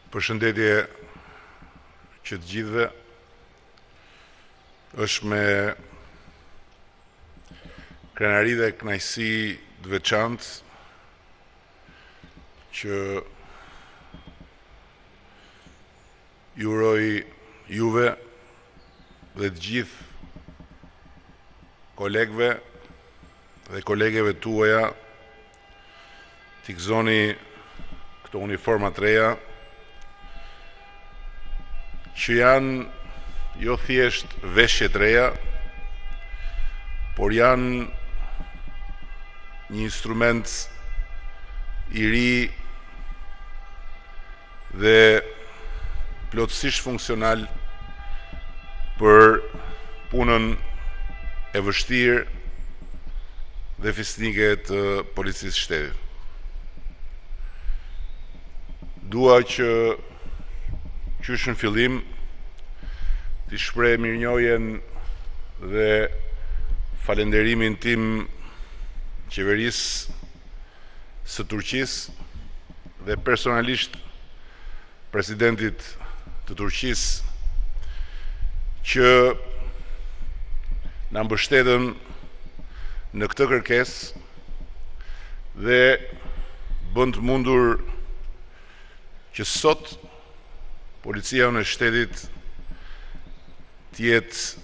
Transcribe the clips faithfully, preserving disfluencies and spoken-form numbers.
Përshëndetje që të gjithëve. Është me krenari dhe kënaqësi të veçantë që ju uroj juve dhe të gjithë kolegëve dhe kolegeve tuaja t'i gëzoni këto uniforma të reja, që janë jo thjesht veshje të reja, por janë një instrument i ri dhe plotësisht funksional për punën e vështirë dhe fisnike të policisë shtetit. Dua që qysh në fillim t'i shpreh mirënjohjen dhe falenderimin tim qeverisë së Turqisë dhe personalisht presidentit të Turqisë që na mbështetën në këtë kërkesë dhe bën të mundur që sot policia në shtetit tjetë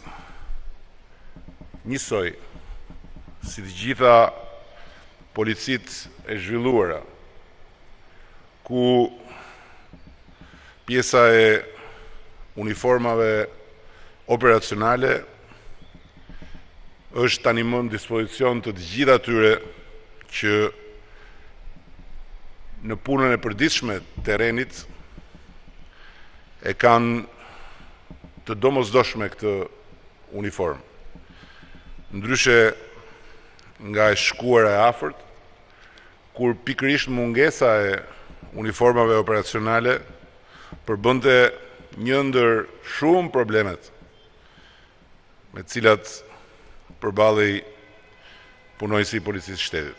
njësoj si të gjitha policit e zhvilluara, ku pjesa e uniformave operacionale është tani më në dispozicion të të gjitha tyre që në punën e përditshme të terrenit e kanë të domosdoshme këtë uniformë. Ndryshe nga e shkuara e afërt, kur pikërisht mungesa e uniformave operacionale përbënte një ndër shumë problemet me të cilat përballej punojësi i policisë shtetit.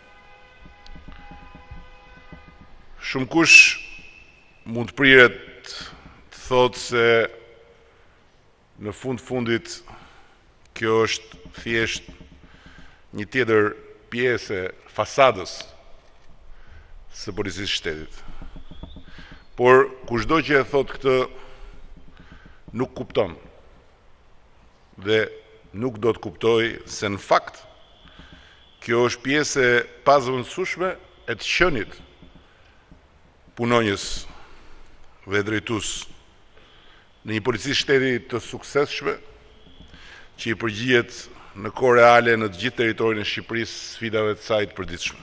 Shumë kush mund të priret të thotë se në fund fundit kjo është thjesht një tjetër pjesë e fasadës së policisë shtetit. Por kushdo që e thotë këtë nuk kupton dhe nuk do të kuptoj se në fakt kjo është pjesë e pazëvendësueshme e të qenit punonjës dhe drejtues në një policisë shteti të suksesshme që i përgjihet në kohë reale në të gjithë territorin e Shqipërisë sfidave të saj të përditshme.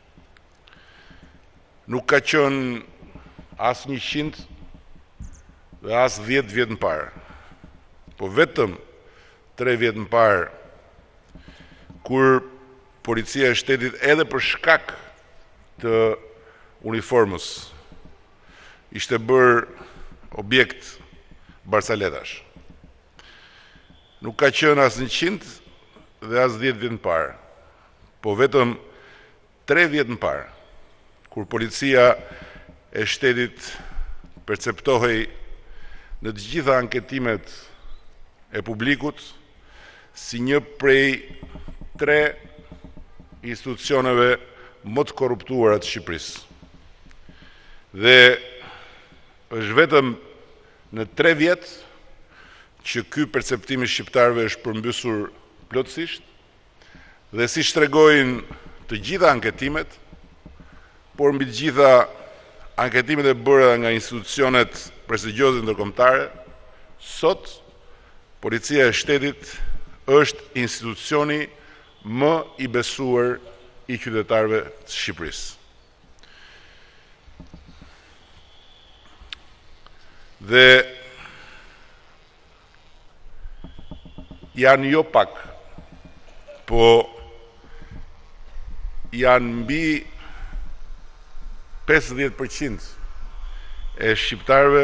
Nuk ka qenë as njëqind dhe as dhjetë vjet më parë, po vetëm tre vjet më parë, kur policia e shtetit edhe për shkak të uniformës ishte bërë objekt barsaletash. Nuk ka qenë as njëqind dhe as dhjetë vjet më parë, po vetëm tre vjet më parë, kur policia e shtetit perceptohej në të gjitha anketimet e publikut si një prej tre institucioneve më të korruptuara të Shqipërisë. Dhe është vetëm në tre vjet që ky perceptim i shqiptarëve është përmbysur plotësisht dhe siç tregojnë të gjitha anketimet, por mbi të gjitha anketimet e bëra nga institucionet prestigjioze ndërkombëtare, sot policia e shtetit është institucioni më i besuar i qytetarëve të Shqipërisë. Dhe janë jo pak, po janë mbi pesëdhjetë përqind e shqiptarëve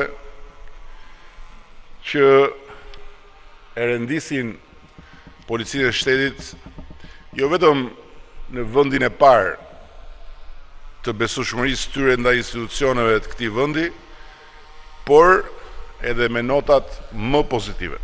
që e rendisin policinë e shtetit jo vetëm në vendin e parë të besueshmërisë tyre ndaj institucioneve të këtij vendi, por edhe me notat më pozitive.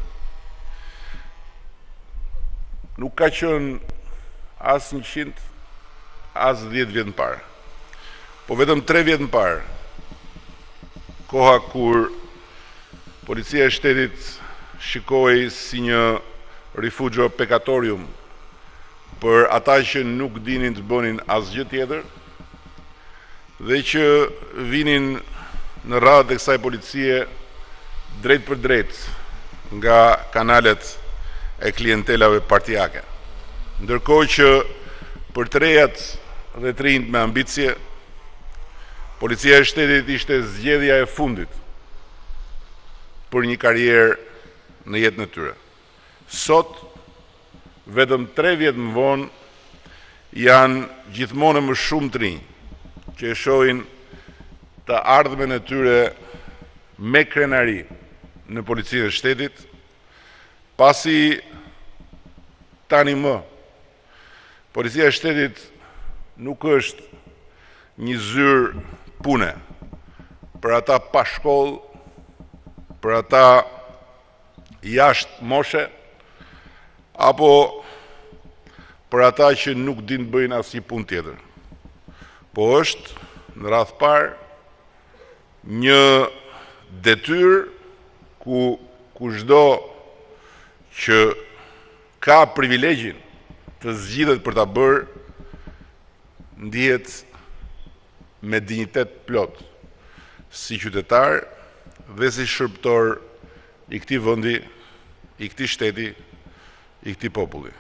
Nuk ka qenë as njëqind, as dhjetë vjetë në parë. Po vetëm tre vjetë në parë, koha kur policia e shtetit shikoi si një rifugio pekatorium për ata që nuk dinin të bënin asgjë tjetër dhe që vinin në radhë e kësaj policie drejt për drejt nga kanalet e klientelave partijake. Ndërkohë që për të rejat dhe të rinjt me ambicje, policia e shtetit ishte zgjedhja e fundit për një karrierë në jetën e tyre. Sot, vetëm tre vjetë më vonë, janë gjithmonë më shumë të rinj që e shohin të ardhmen e tyre me krenari në policinë e shtetit, pasi tani më policia e shtetit nuk është një zyrë pune për ata pa shkollë, për ata jashtë moshe, apo për ata që nuk din të bëjnë asnjë punë tjetër. Po është në radhë parë një detyrë ku kushdo që ka privilegjin të zgjidhet për ta bërë ndihet me dinjitet plot si qytetar dhe si shërbëtor i këtij vendi, i këtij shteti, i këtij populli.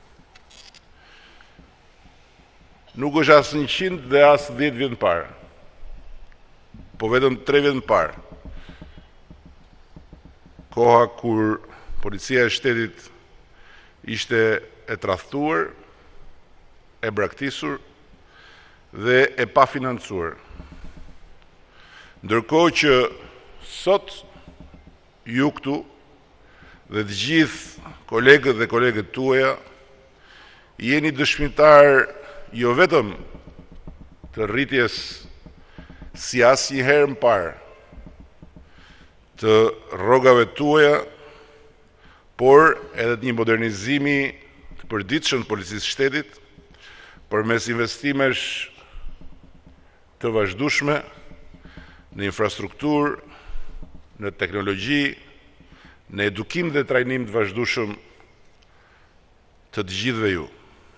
Nuk është as njëqind dhe as dhjetë vjetë në parë, po vetëm tre vjetë në parë, koha kur policia e shtetit ishte e tradhtuar, e braktisur dhe e pa financuar. Ndërkohë që sot ju këtu dhe të gjithë kolegët dhe kolegët tuaja jeni dëshmitar jo vetëm të rritjes si asnjëherë më parë të rrogave tuaja, por edhe të një modernizimi të përditshëm të policisë shtetit përmes investimesh të vazhdueshme në infrastrukturë, në teknologji, në edukim dhe trajnim të vazhdueshëm të të gjithëve ju.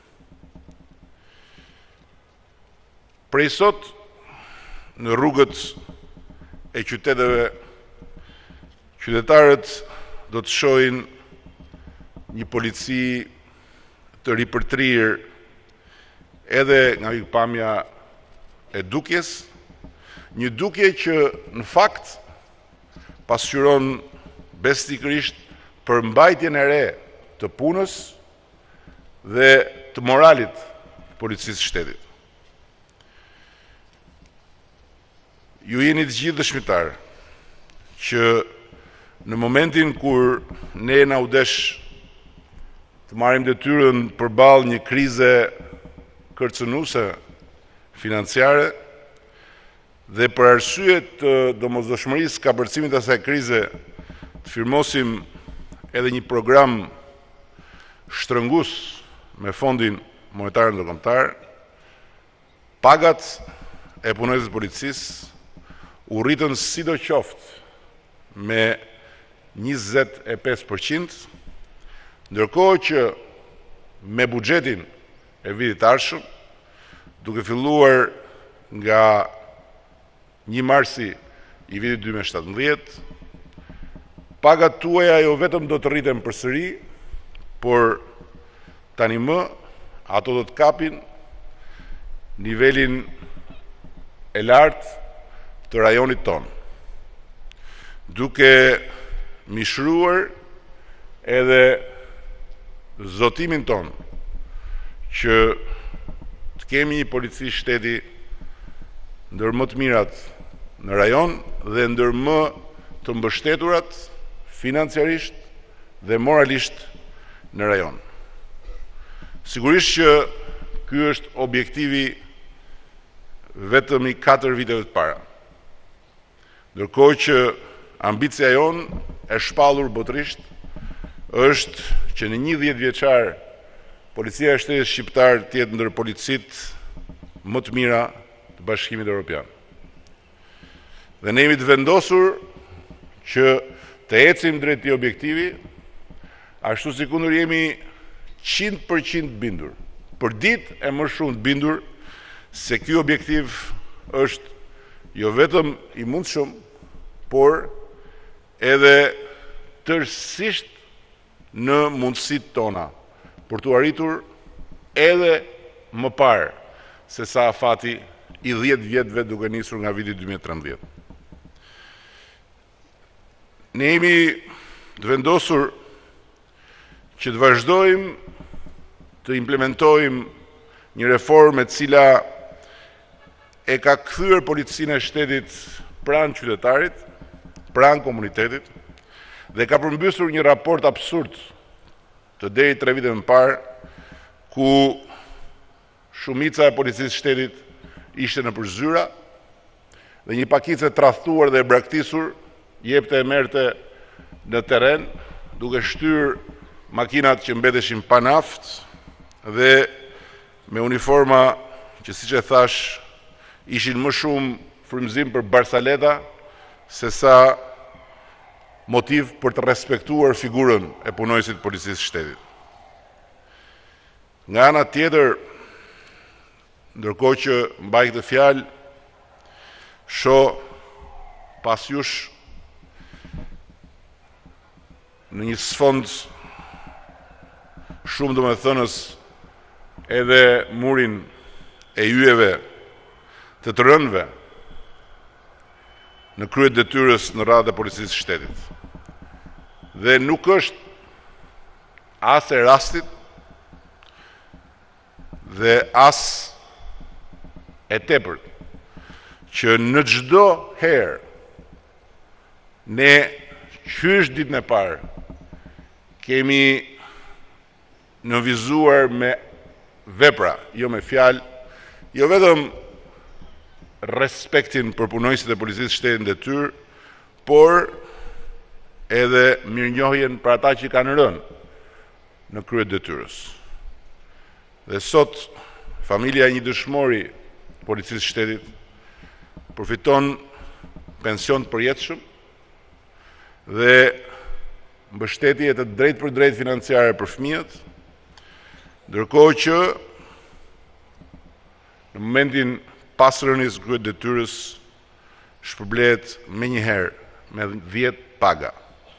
Prej sot, në rrugët e qyteteve, qytetarët do të shohin një polici të ripërtrirë edhe nga pikpamja e dukjes, një dukje që në fakt pasqyron besnikërisht për mbajtjen e re të punës dhe të moralit të policisë shtetit. Ju jeni të gjithë dëshmitar që në momentin kur ne na u desh të marrim detyrën përballë një krize kërcënuese financiare dhe për arsye të domosdoshmërisë kapërcimit të asaj krize të firmosim edhe një program shtrëngues me Fondin Monetar Ndërkombëtar, pagat e punonjësve të policisë u rritën sidoqoftë me njëzet e pesë përqind, ndërkohë që me buxhetin e vitit ardhshëm, duke filluar nga një marsi i vitit dy mijë e shtatëmbëdhjetë, pagat tuaja jo vetëm do të rriten përsëri, por tani më ato do të kapin nivelin e lartë të rajonit tonë, duke mishruar edhe zotimin tonë që të kemi një polici shteti ndër më të mirat në rajon dhe ndër më të mbështeturat financiarisht dhe moralisht në rajon. Sigurisht që ky është objektivi vetëm i katër viteve të para. Ndërkohë që ambicia jonë e shpallur botërisht është që në njëdhjetë vjeçar Policia e Shtetit Shqiptar të jetë ndër policitë më të mira të Bashkimit Evropian. Dhe ne jemi të vendosur që të ecim drejt këtij objektivi, ashtu si kundër jemi njëqind përqind bindur, për ditë e më shumë të bindur se ky objektiv është jo vetëm i mundshëm, por edhe tërësisht në mundësitë tona për të arritur edhe më parë se sa afati i dhjetë vjetëve duke nisur nga viti dy mijë e trembëdhjetë. Ne jemi të vendosur që të vazhdojmë të implementojmë një reformë e cila e ka kthyer policinë e shtetit pranë qytetarit, pranë komunitetit, dhe ka përmbysur një raport absurd të deri tre vite më parë, ku shumica e policisë shtetit ishte në përzyra dhe një pakicë e tradhtuar dhe e braktisur jepte e merte në terren, duke shtyr makinat që mbeteshin pa naftë dhe me uniforma që, siç e thash, ishin më shumë frymëzim për barsaleta se sa motiv për të respektuar figurën e punojësit policisë shtetit. Nga ana tjetër, ndërkohë që mbaj këtë fjalë, shoh pas jush në një sfond shumë domethënës edhe murin e yjeve të të rënëve në kryet detyrës në radhë e policisë shtetit. Dhe nuk është as e rastit dhe as e tepërt që në çdo herë ne qysh ditën e parë kemi nënvizuar me vepra, jo me fjalë, jo vetëm respektin për punojësit e policisë shtetit në detyrë, por edhe mirënjohjen për ata që kanë rënë në krye detyrës. Dhe sot familja e një dëshmori policisë shtetit përfiton pension të përjetshëm dhe mbështetje të drejtë për drejtë financiare për fëmijët, ndërkohë që në momentin pas rënies kryet detyrës shpërblehet menjëherë me dhjetë paga.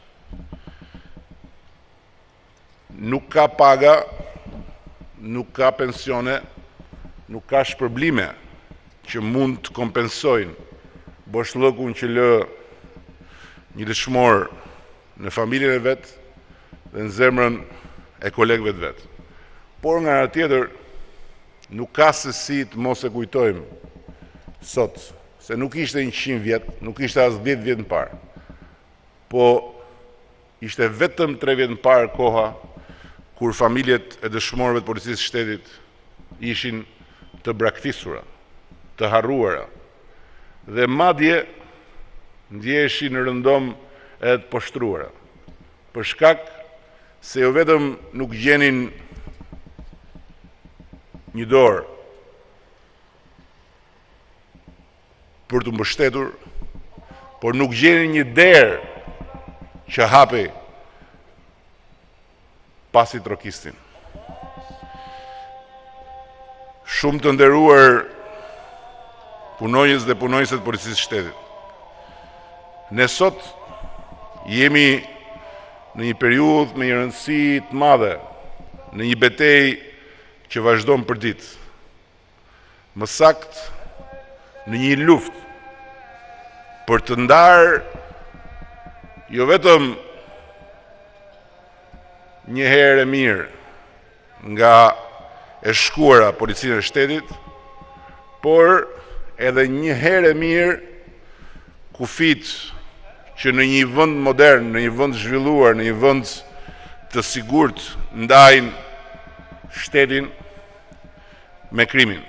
Nuk ka paga, nuk ka pensione, nuk ka shpërblime që mund të kompensojnë boshllëkun që lë një dëshmor në familjen e vet dhe në zemrën e kolegëve të vet. Por nga ana tjetër, nuk ka se si të mos e kujtojmë sot, se nuk ishte njëqind vjet, nuk ishte as dhjetë vjet më parë, po ishte vetëm tre vjet më parë koha kur familjet e dëshmorëve të policisë shtetit ishin të braktisura, të harruara, dhe madje ndjeheshin në rëndom edhe të poshtruara, për shkak se jo vetëm nuk gjenin një dorë për të mbështetur, por nuk gjenin një derë që hapi pasi trokistin. Shumë të nderuar punonjës dhe punonjëse të policisë shtetit, ne sot jemi në një periudhë me një rëndësi të madhe, në një betejë që vazhdon për ditë. Më saktë në një luftë për të ndarë jo vetëm një herë e mirë nga e shkuara policinë e shtetit, por edhe një herë e mirë kufit që në një vend modern, në një vend zhvilluar, në një vend të sigurt ndajnë shtetin me krimin.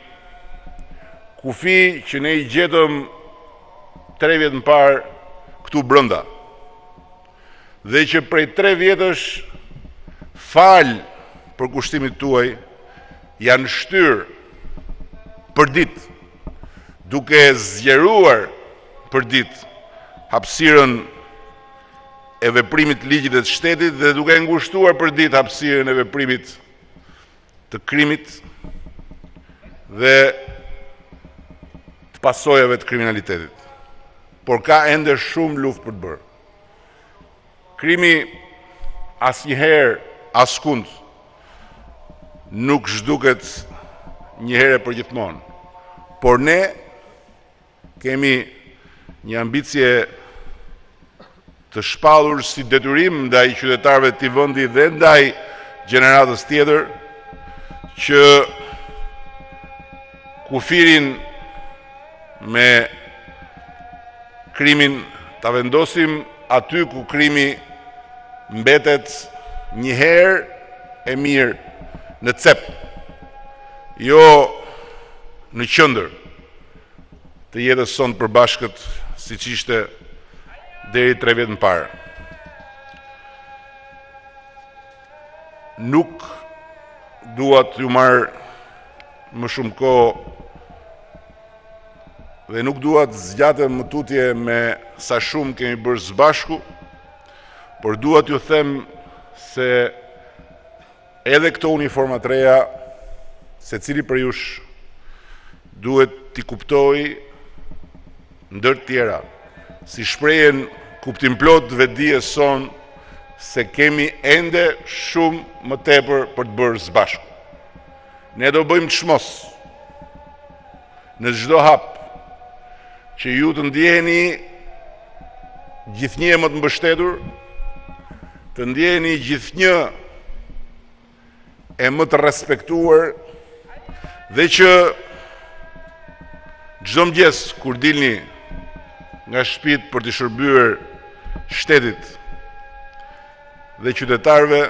Kufi që ne i gjetëm tre vjet më parë këtu brenda, dhe që prej tre vjetësh falë për kushtimit tuaj janë shtyrë për ditë, duke zgjeruar për ditë hapësirën e veprimit ligjit dhe të shtetit dhe duke ngushtuar për ditë hapësirën e veprimit të krimit dhe të pasojave të kriminalitetit. Por ka ende shumë luftë për të bërë. Krimi asnjëherë askund nuk zhduket një herë për gjithmonë. Por ne kemi një ambicje të shpallur si detyrim ndaj qytetarëve të vendi dhe ndaj gjeneratës tjetër që kufirin me krimin ta vendosim aty ku krimi mbetet një herë e mirë në cep, jo në qendër të jetës sonë përbashkët siç ishte deri tre vjet më parë. Nuk dua t'ju marr më shumë kohë dhe nuk dua të zgjatem më tutje me sa shumë kemi bërë së bashku, por dua t'ju them se edhe këto uniforma të reja, secili për jush duhet t'i kuptoj ndër tjera, si shprehen kuptim plot vetdijes son se kemi ende shumë më tepër për të bërë së bashku. Ne do bëjmë çmos në çdo hap që ju të ndjeheni gjithnjë më të mbështetur, të ndjeheni gjithnjë e më të respektuar dhe që çdo mëngjes kur dilni nga shtëpitë për të shërbyer shtetit dhe qytetarëve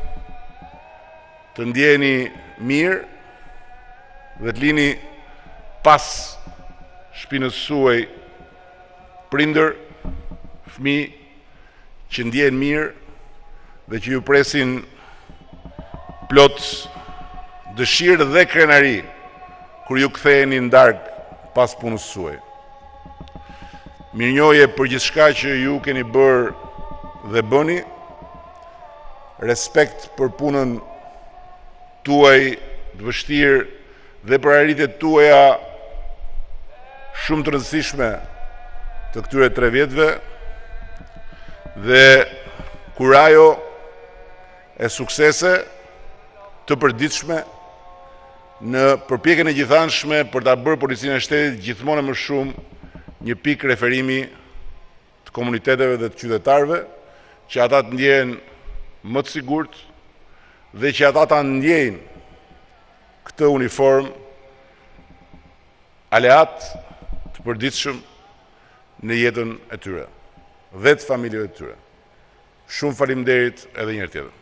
të ndjeheni mirë dhe të lini pas shpinës suaj prindër, fëmijë që ndjehen mirë dhe që ju presin plot dëshirë dhe krenari kur ju ktheheni në darkë pas punës suaj. Mirënjohje për gjithçka që ju keni bërë dhe bëni, respekt për punën tuaj të vështirë dhe për arritjet tuaja shumë të rëndësishme të këtyre tre vjetëve, dhe kurajo e suksese të përditshme në përpjekjen e gjithanshme për ta bërë policinë e shtetit gjithmonë më shumë një pikë referimi të komuniteteve dhe të qytetarëve, që ata të ndjehen më të sigurt dhe që ata ta ndjejnë këtë uniform aleat të përditshëm në jetën e tyre dhe të familjeve të tyre. Shumë faleminderit edhe një herë tjetër.